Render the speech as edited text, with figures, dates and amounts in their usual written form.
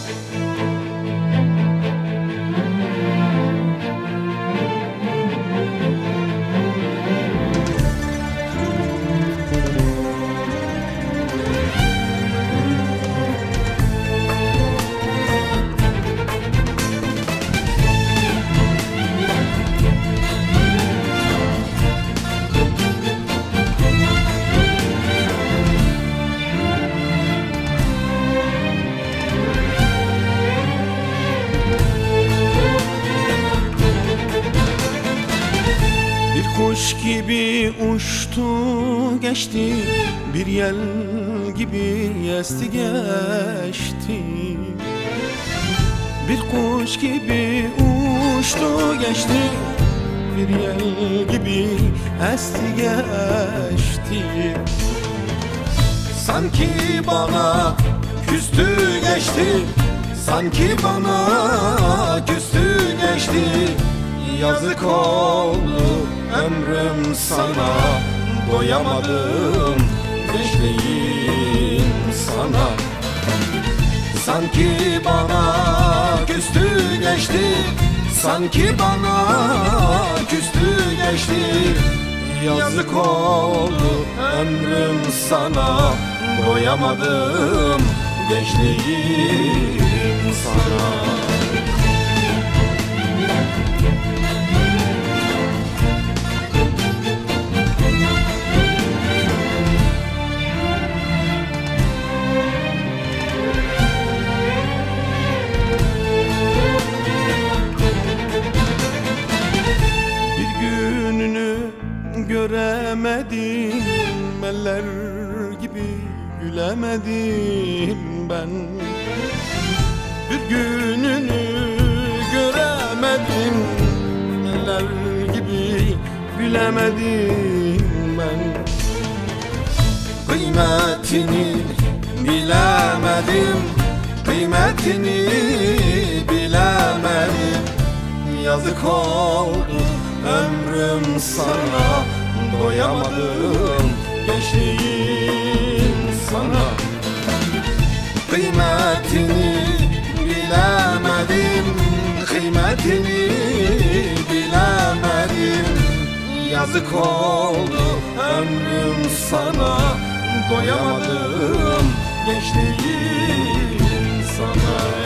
Kuş gibi uçtu geçti, bir yel gibi esti geçti. Bir kuş gibi uçtu geçti, bir yel gibi esti geçti. Sanki bana küstü geçti, sanki bana küstü geçti. Yazık oldu ömrüm sana, doyamadım gençliğim sana. Sanki bana küstü geçti, sanki bana küstü geçti. Yazık oldu ömrüm sana, doyamadım gençliğim sana. Göremedim, eller gibi gülemedim ben. Bir gününü göremedim, eller gibi gülemedim ben. Kıymetini bilemedim, kıymetini bilemedim. Yazık oldu ömrüm sana, doyamadım gençliğim sana. Kıymetini bilemedim, kıymetini bilemedim. Yazık oldu ömrüm sana, doyamadım gençliğim sana.